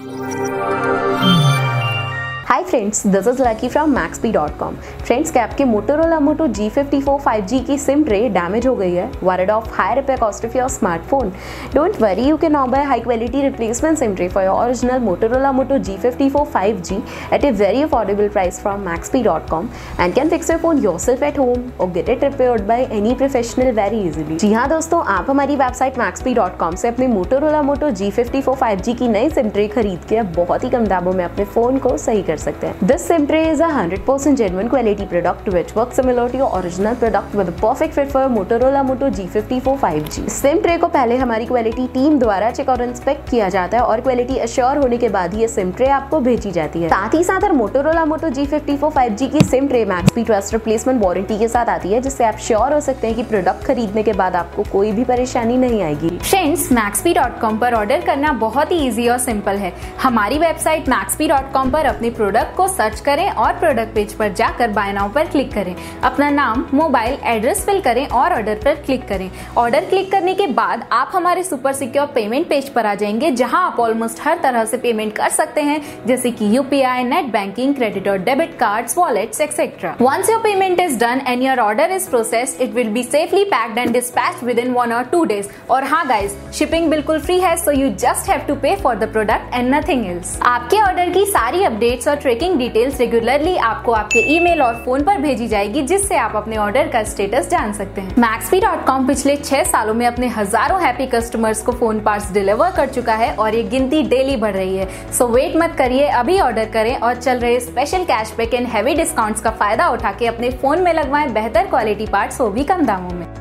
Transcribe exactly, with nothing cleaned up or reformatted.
Hi friends, this is Lucky from Maxpe dot com. Friends, क्या आपके Motorola Moto G fifty four five G की SIM tray damage हो गई है? Worried of high repair cost of your smartphone? Don't worry, you can now buy high quality replacement SIM tray for your original Motorola Moto G fifty four five G at a very affordable price from maxpy dot com and can fix your phone yourself at home or get it repaired by any professional very easily। जी हाँ दोस्तों, आप हमारी website maxpy dot com से अपने Motorola Moto G fifty four five G की नई SIM tray खरीद के बहुत ही कम दामों में अपने फोन को सही कर सकते हैं। This SIM tray is a one hundred percent genuine quality product which works similar to your original product with a perfect fit for your Motorola Moto G fifty four five G. SIM tray को पहले हमारी quality team द्वारा check और inspect किया जाता है और quality assure होने के बाद ये SIM tray आपको भेजी जाती है। साथ ही साथ Motorola Moto G fifty four five G की SIM tray Maxpe trust replacement warranty के साथ आती है, जिससे आप श्योर हो सकते हैं कि प्रोडक्ट खरीदने के बाद आपको कोई भी परेशानी नहीं आएगी। फ्रेंड्स, मैक्सपी डॉट कॉम पर ऑर्डर करना बहुत ही इजी और सिंपल है। हमारी वेबसाइट मैक्सपी डॉट कॉम पर अपने प्रोडक्ट को सर्च करें और प्रोडक्ट पेज पर जाकर बाय नाउ पर क्लिक करें। अपना नाम, मोबाइल एड्रेस फिल करें और ऑर्डर पर क्लिक करें। ऑर्डर क्लिक करने के बाद आप हमारे सुपर सिक्योर पेमेंट पेज पर आ जाएंगे, जहां आप ऑलमोस्ट हर तरह से पेमेंट कर सकते हैं, जैसे कि यूपीआई, नेट बैंकिंग, क्रेडिट और debit cards, wallets etcetera. Once your payment is done and your order is processed, it will be safely packed and dispatched within one और टू डेज। और हाँ guys, shipping बिल्कुल free है, so you just have to pay for the product and nothing else. आपके order की सारी updates और tracking details regularly आपको आपके ईमेल और फोन पर भेजी जाएगी, जिससे आप अपने ऑर्डर का स्टेटस जान सकते हैं। मैक्सपी डॉट कॉम पिछले छह सालों में अपने हजारों हैप्पी कस्टमर्स को फोन पार्ट्स डिलीवर कर चुका है और ये गिनती डेली बढ़ रही है। सो वेट मत करिए, अभी ऑर्डर करें और चल रहे special cashback and heavy discounts का फायदा उठा के अपने फोन में लगवाएं बेहतर क्वालिटी पार्ट्स, वो भी कम दामों में।